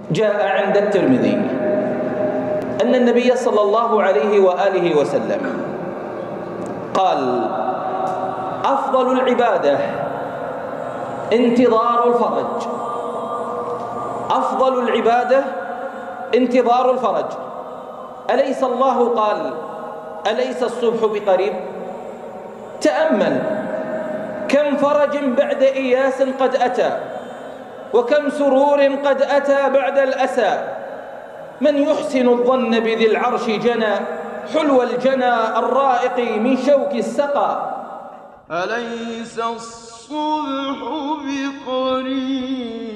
جاء عند الترمذي أن النبي صلى الله عليه وآله وسلم قال: أفضل العبادة انتظار الفرج. أفضل العبادة انتظار الفرج. أليس الله قال: أليس الصبح بقريب؟ تأمل كم فرج بعد إياس قد أتى، وكم سرور قد أتى بعد الأسى. من يحسن الظن بذي العرش جنى، حلو الجنى الرائق من شوك السقى. أليس الصبح بقريب.